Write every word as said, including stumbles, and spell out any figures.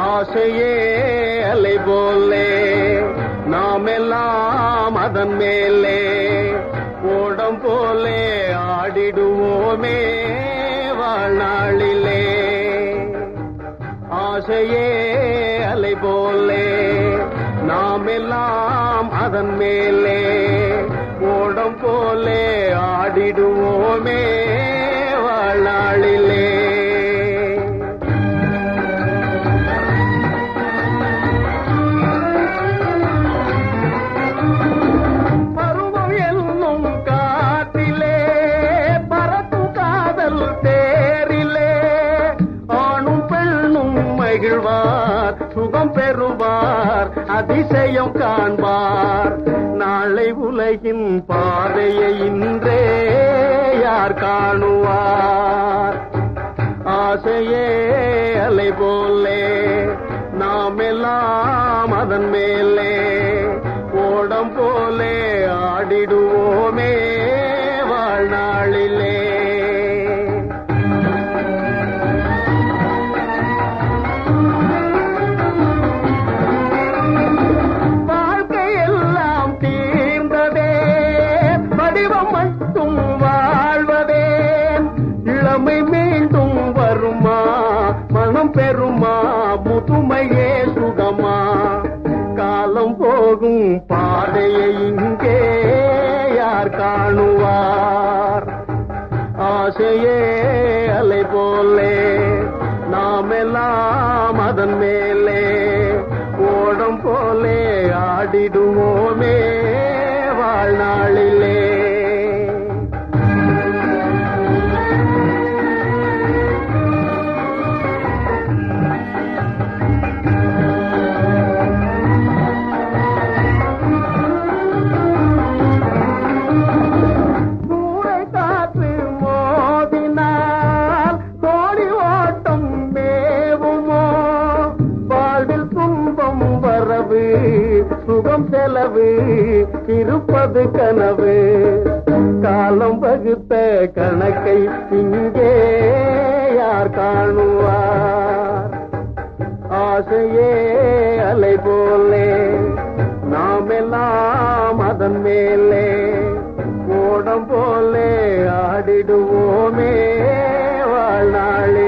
ஆசையே அலை போலே நாம் எல்லாம் அதன் மேலே ஓடம் போலே ஆடிடுவோமே வாழ்நாளிலே. ஆசையே அலை போலே நாம் எல்லாம் அதன் மேலே ஓடம் போலே ஆடிடுவோமே வாழ்நாளிலே. பருவம் என்னும் காற்றிலே பறக்கும் காதல் தேரிலே ஆணும் பெண்ணும் மகிழ்வார் சுகம் பெறுவார் அதிசயம் காண்பார். நாளை உலகின் பாதையை இன்றே யார் காணுவார். ஆசையே அலை போலே நாம் எல்லாம் அதன் மேலே ஓடம் போலே ஆடிடுவோமே வாழ்நாளிலே. மட்டும் வாழ்வதே இளமை மீண்டும் வருமா மனம் பெறுமா முதுமையே சுகமா. காலம் போகும் பாதையை இங்கே யார் காணுவார். ஆசையே அலை போலே நாம் எல்லாம் அதன் மேலே ஓடம் போலே ஆடிடுவோமே வாழ்நாளிலே. சுகம் செலவு இருப்பது கனவு. காலம் வகுத்த கணக்கை இங்கே யார் காணுவார். ஆசையே அலை போலே நாம் எல்லாம் அதன் மேலே ஓடம் போலே ஆடிடுவோமே வாழ்நாளே.